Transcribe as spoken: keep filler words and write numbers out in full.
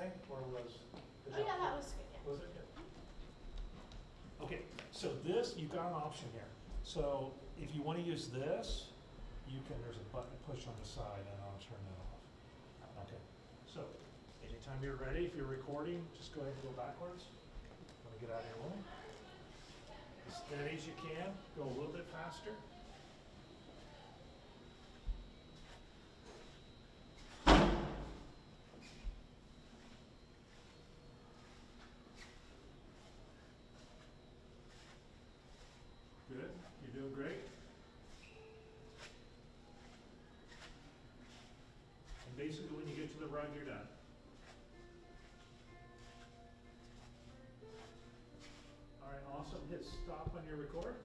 okay, or was? did Oh yeah, that was good, yeah. Was it good? Okay, so this, you've got an option here. So if you want to use this, you can, there's a button to push on the side and I'll turn that off. Okay, so anytime you're ready, if you're recording, just go ahead and go backwards. Let me get out of your way. As steady as you can, go a little bit faster. Good, you're doing great. And basically when you get to the rug, you're done. All right, awesome. Hit stop on your record.